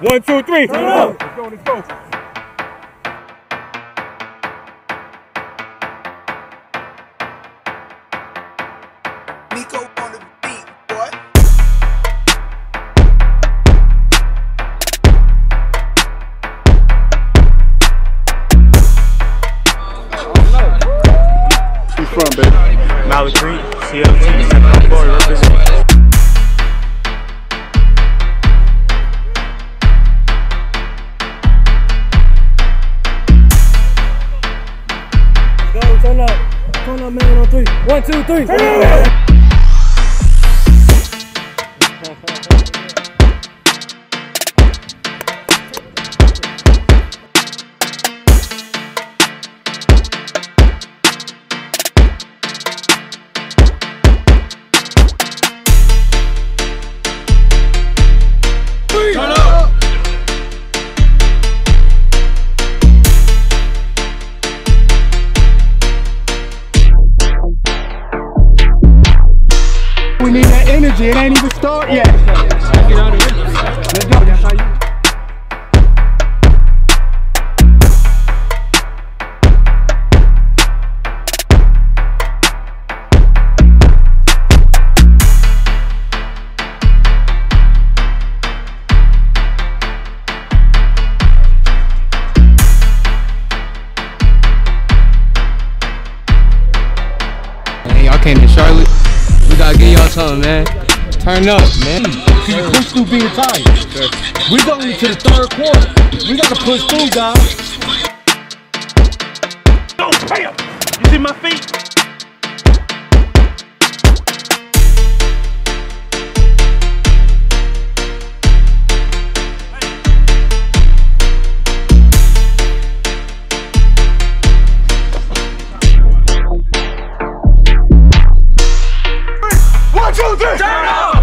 1, 2, 3. Turn up. Let's go, let's go. Nico on the beat, boy. Who's from, baby? Malik Green, CLT, 704, represent. Turn up, man, on 3. 1, 2, 3. Turn up. We need that energy. It ain't even start yet. Let's go. That's how you. Hey, y'all came to Charlotte. We gotta get y'all something, man. Turn up, man. Can you push through being tired? We're going into the third quarter. We gotta push through, guys. Go, bam! You see my feet? Turn up!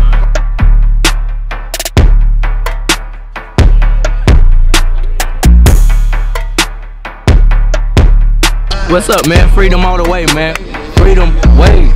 What's up, man? Freedom all the way, man. Freedom way.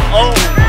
Oh.